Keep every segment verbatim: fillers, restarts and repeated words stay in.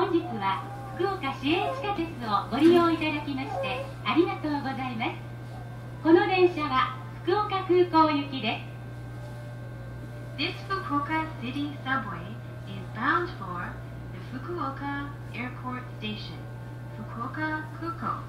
本日は福岡市営地下鉄をご利用いただきましてありがとうございます。この電車は福岡空港行きです。 This Fukuoka City Subway is bound for the Fukuoka Airport Station, Fukuoka Kuko.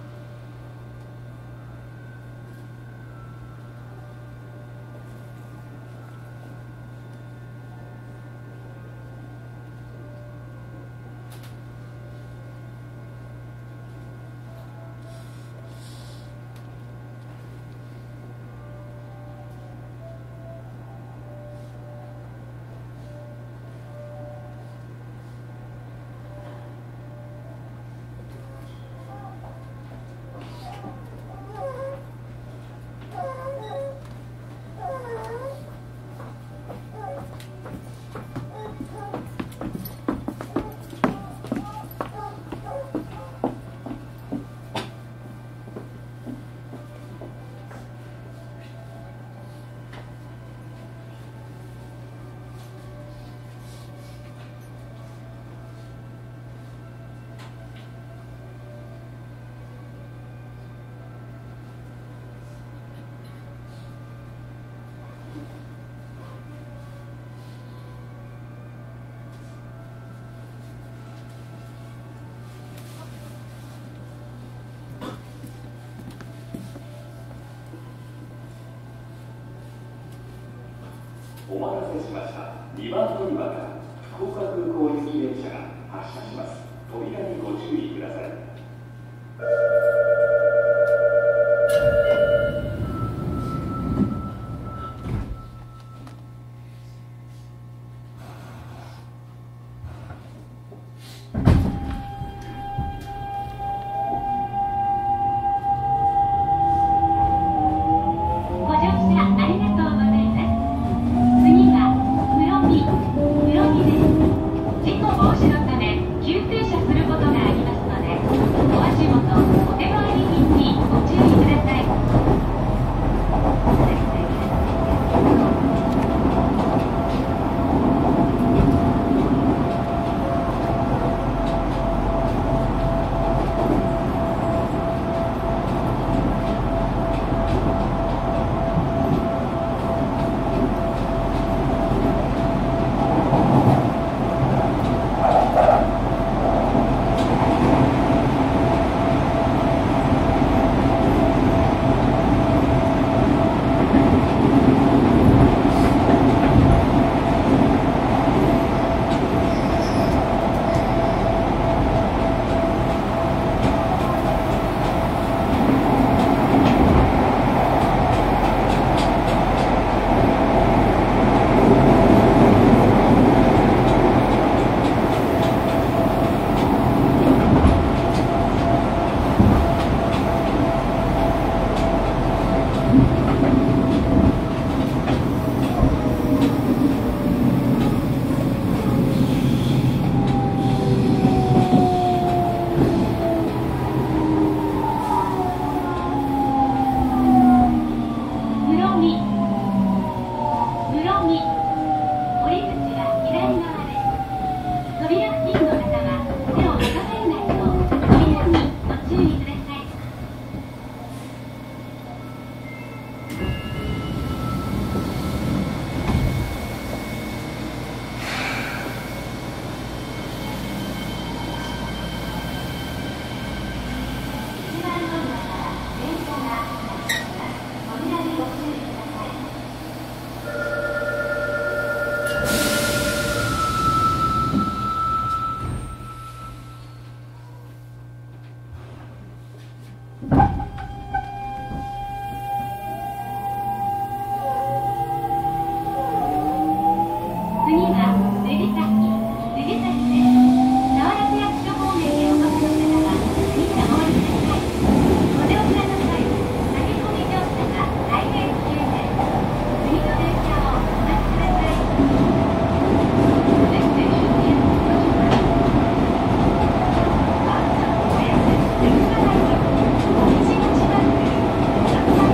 お待たせしました。にばん乗り場から福岡空港行き電車が発車します。扉にご注意ください。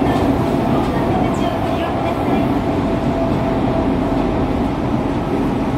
「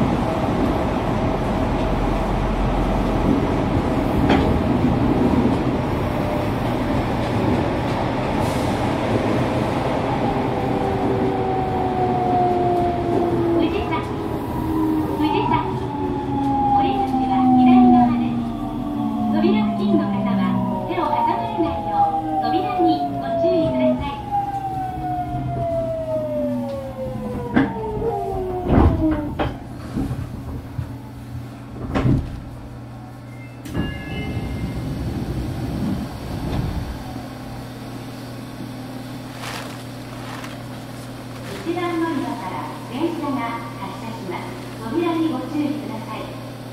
から電車が発車します。扉にご注意ください。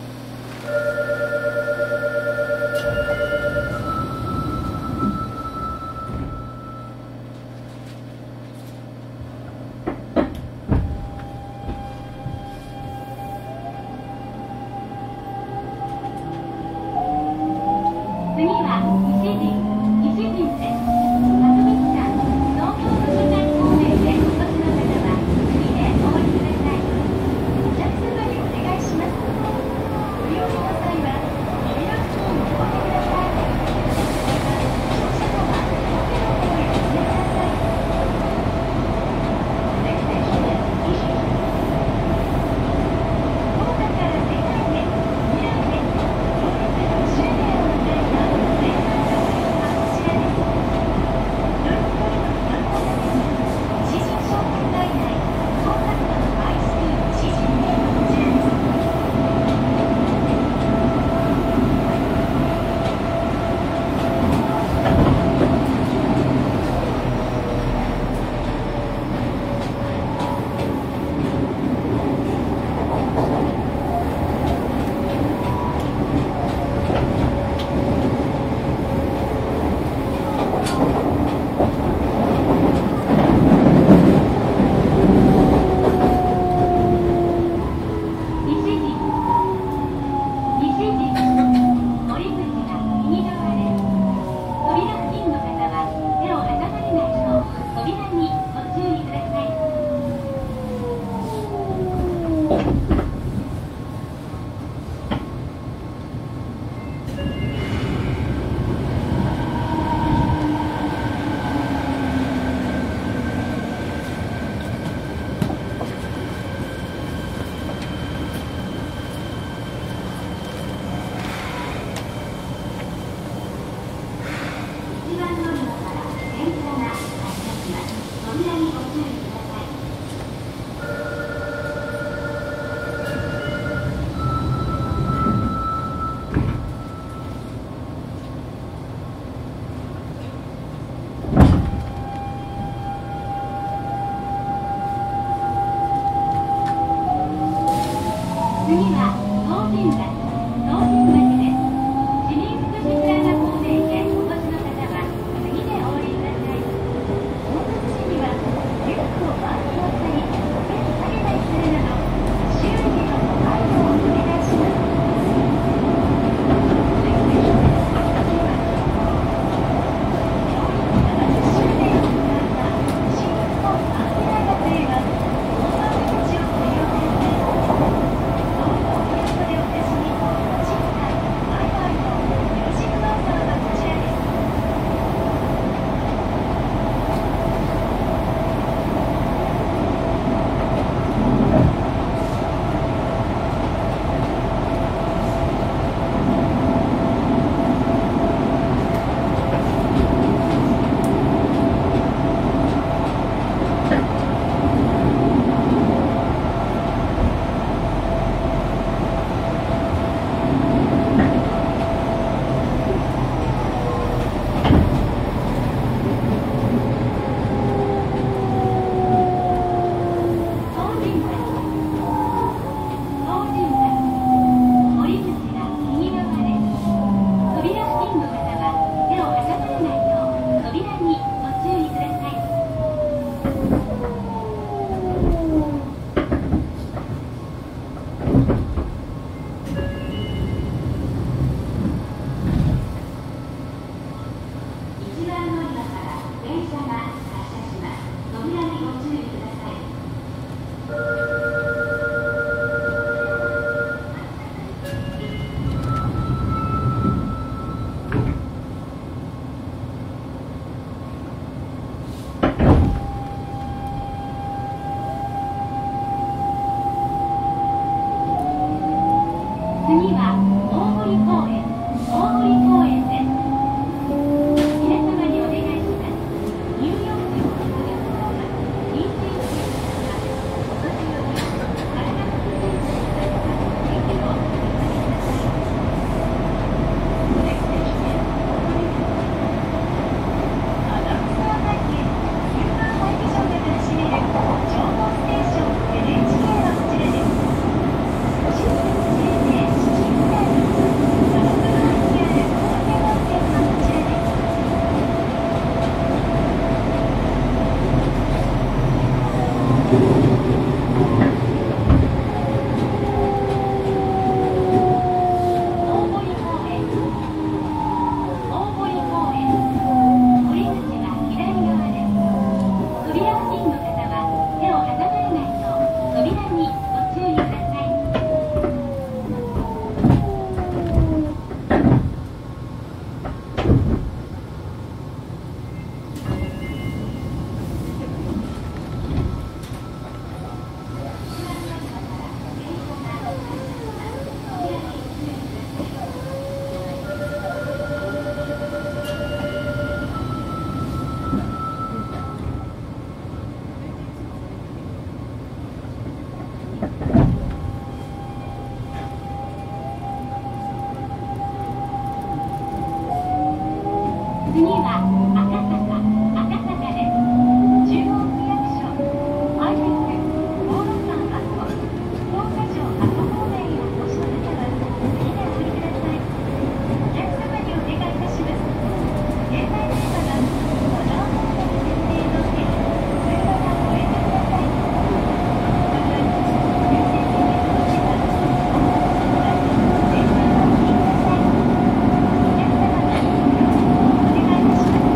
次は西陣、西陣です。博物館、東京図書館方面でお越しの方は次でお降りください。お客様にお願いします。ご利用の際は扉付近をお開けください。乗車後は表の方へお進みください。Next station is 西陣。福岡から世界へ、未来へ、ろくじゅっしゅうねんを迎えた前半の列はこちらです。ドイツトルコの観光ために西陣商店街内福岡区のハイスクール西陣名はこちらです。西陣、西陣、降り口が右側です。扉付近の方は手を挟まれないよう扉にご注意ください。一番乗り場から電車が発車します。扉にご注意ください。次は東神橋、東神橋です。市民福祉プラザ方面へお越しの方は次でお降りください。大津市にはリュックを回し持ったり手に下げたりするなど周囲へのご配慮をお願いします。Next station is 東神橋。ななじゅっしゅうねんを迎えた新日本アンテナ学園は大回り口をご利用ください。どうぞお気をつけでお手すみ、賃貸、売買のミュージックバーサーはこちらです。東神橋、東神橋、降り口が右側です。扉付近の方は手を挟まれないよう扉にご注意ください。一番乗り場から電車が発車します。扉にご注意ください。次は大堀公園、大堀公園です。皆様にお願いします。入浴時のお客様、妊娠中の方、お年寄り、体が不自由な方は席をお下げください。Next station is 大堀です。アナウンサー体験、スーパーハイビジョンで楽しめる情報ステーション次は赤坂、赤坂です。中央区役所、アイテク、道路間バスコ、福岡城赤方面へお越しの方は、次でお降りください。お客様にお願いいたします。携帯電話は、ご乗車の設定の手に、通話がおやめください。また、優先的に届けば、音楽の場合、電話をお切りください。お客様がお願いいたします。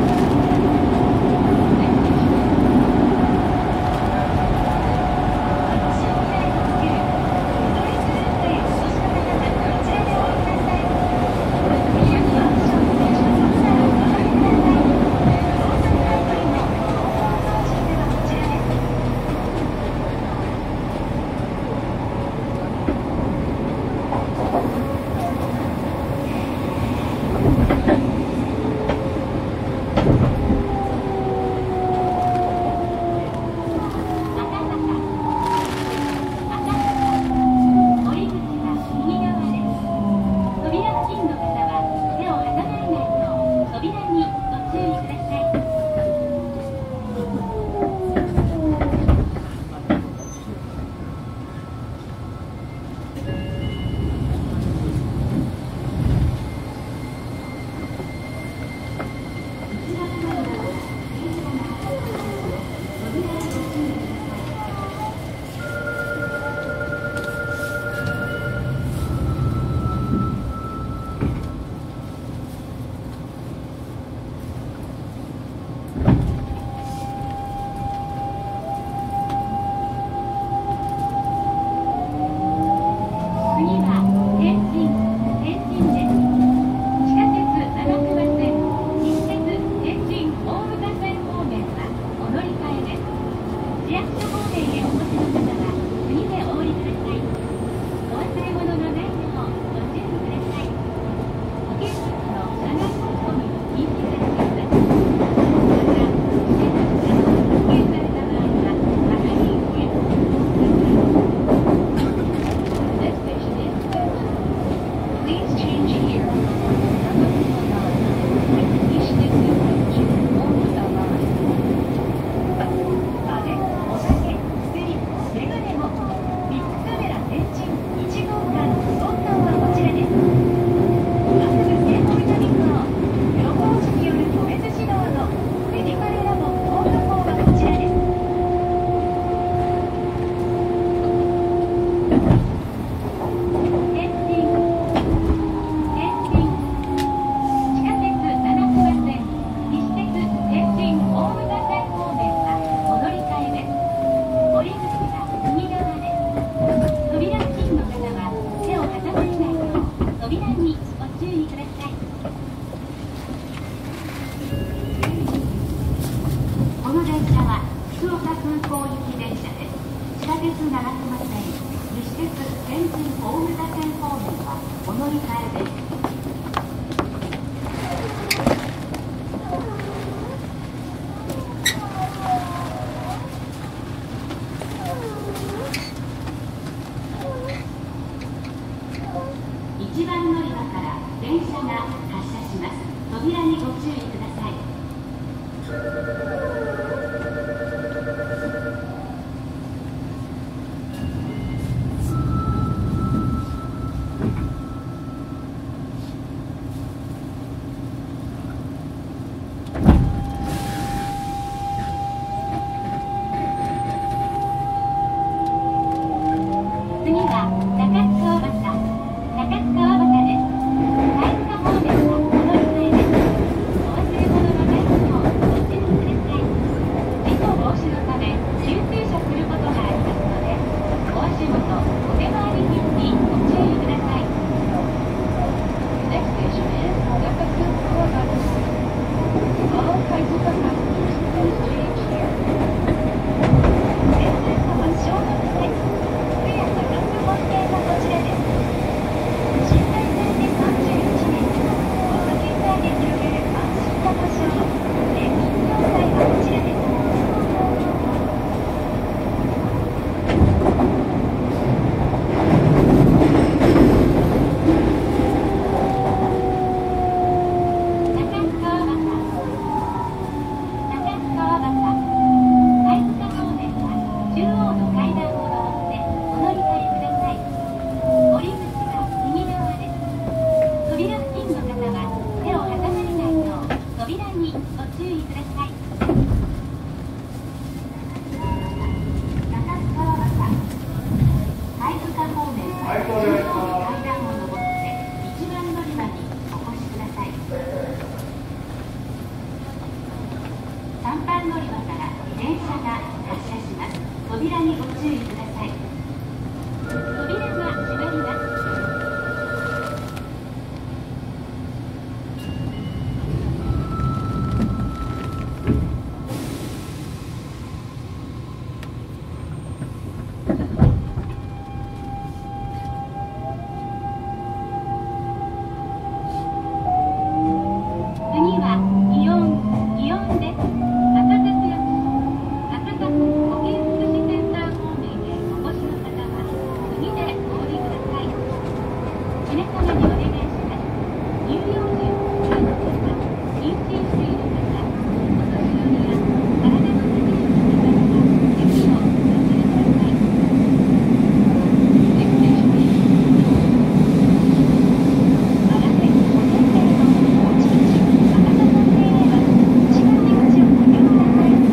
一番乗り場から電車が発車します。扉にご注意ください。 次は中津川端、中津川端です。貝塚方面はお乗り換えです。お忘れ物のないようご注意ください。事故防止のため急停車することがありますので、お足元、お手回り品にご注意ください。Next station is Nakaku Kawabata. All Kaisuka passengers, please change here. 電車は小学生。福山ロング本店はこちらです。寝台されてさんじゅういちねん、この現在で広げる安心な場所。年金状態はこちらです。さんばん乗り場から電車が発車します。扉にご注意ください。扉が閉まります。次はイオン、イオンです。博多区役所、博多区保健福祉センター方面へお越しの方は次でお降りください。皆様にお願いします。乳幼児をお連れの方、妊娠している方、お年寄りや体の不自由な方には席をお譲りください。Next station is 荒瀬保健センターのおちち博多本店へは一番出口をご利用ください。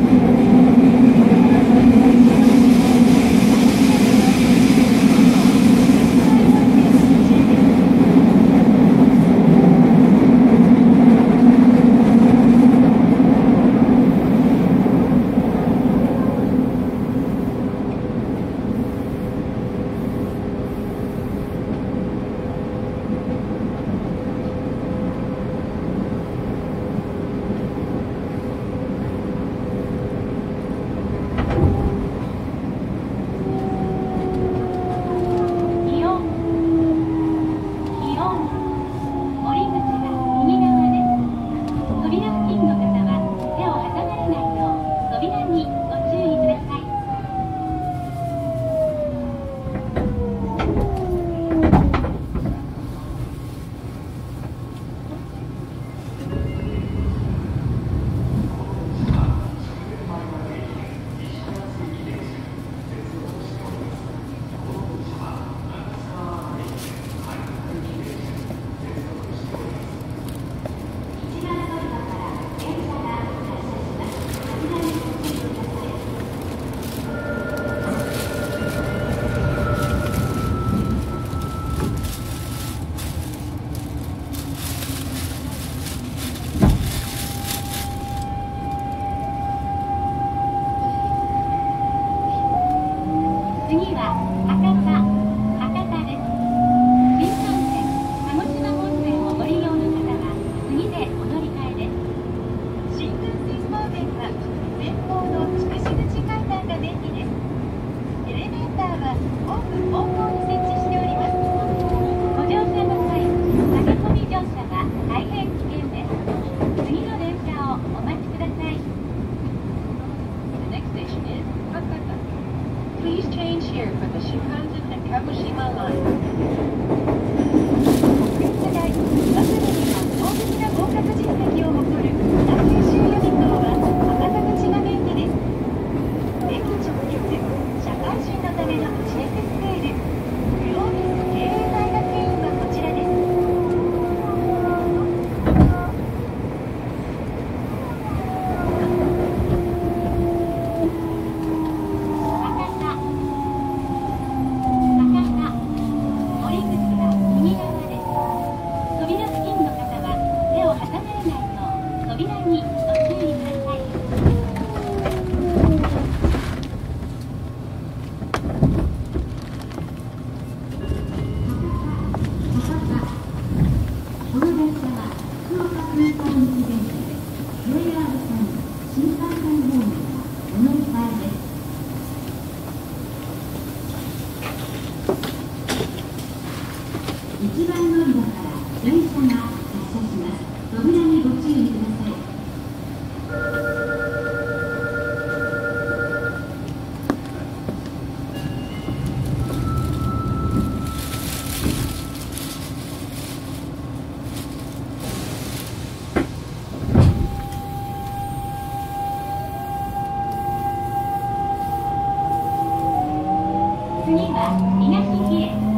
イオン、イオン、降り口は右側です。扉付近の方は手を挟まれないよう扉にご注意ください。一番乗り場から電車が発車します。扉にご注意ください。次は博多、博多です。新幹線、鹿児島本線をご利用の方は次でお乗り換えです。新幹線方面は前方の筑紫口階段が便利です。エレベーターは奥方向に設置しております。ご乗車の際、駆け込み乗車は大変危険です。次の電車をお待ちください。The next station is Hakata. Please change here for the Shinkansen and Kagoshima line. 国立大、早稲田に圧倒的な合格実績を誇る北九州予備校は博多口が便利です。駅直結、社会人のためのビジネススクール、グロービス経営大学院はこちらです。博多、博多いちばん乗り場から電車が発車します。扉にご注意ください。次は東比叡